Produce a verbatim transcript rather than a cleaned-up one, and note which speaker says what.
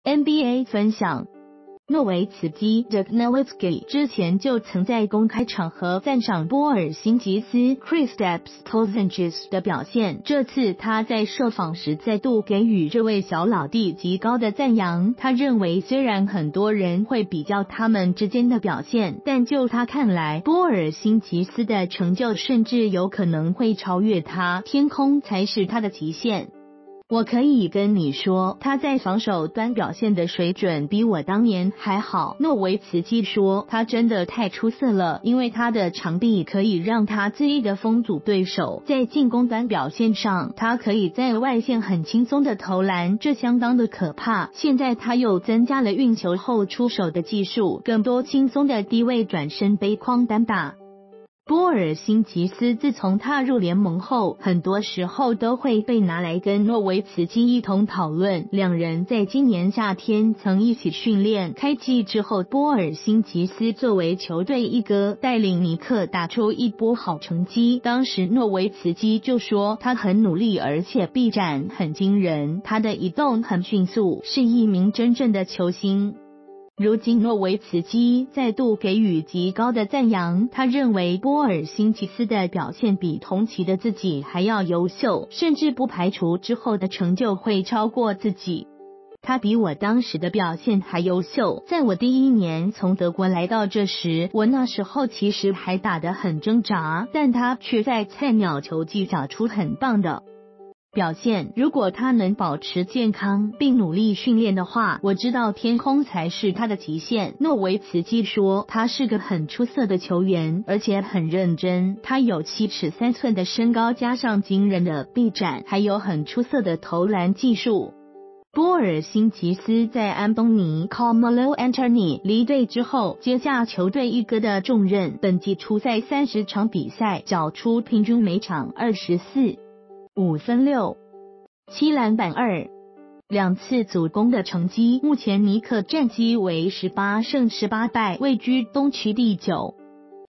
Speaker 1: N B A 分享，诺维茨基 Dirk Nowitzki 之前就曾在公开场合赞赏波尔辛吉斯 Kristaps Porzingis 的表现，这次他在受访时再度给予这位小老弟极高的赞扬。他认为虽然很多人会比较他们之间的表现，但就他看来，波尔辛吉斯的成就甚至有可能会超越他，天空才是他的极限。我可以跟你说，他在防守端表现的水准比我当年还好。诺维茨基说，他真的太出色了，因为他的长臂可以让他恣意的封阻对手。在进攻端表现上，他可以在外线很轻松的投篮，这相当的可怕。现在他又增加了运球后出手的技术，更多轻松的低位转身背筐单打。波尔辛吉斯自从踏入联盟后，很多时候都会被拿来跟诺维茨基一同讨论。两人在今年夏天曾一起训练，开季之后，波尔辛吉斯作为球队一哥，带领尼克打出一波好成绩。当时诺维茨基就说他很努力，而且臂展很惊人，他的移动很迅速，是一名真正的球星。如今诺维茨基再度给予极高的赞扬，他认为波尔辛吉斯的表现比同期的自己还要优秀，甚至不排除之后的成就会超过自己。他比我当时的表现还优秀，在我第一年从德国来到这时，我那时候其实还打得很挣扎，但他却在菜鸟球季打出很棒的表现。如果他能保持健康并努力训练的话，我知道天空才是他的极限。诺维茨基说，他是个很出色的球员，而且很认真。他有七尺三寸的身高，加上惊人的臂展，还有很出色的投篮技术。波尔辛吉斯在安东尼 Carmelo Anthony 离队之后，接下球队一哥的重任。本季出赛三十场比赛，缴出平均每场二十四五分六七篮板二两次助攻的成绩。目前尼克战绩为十八胜十八败，位居东区第九。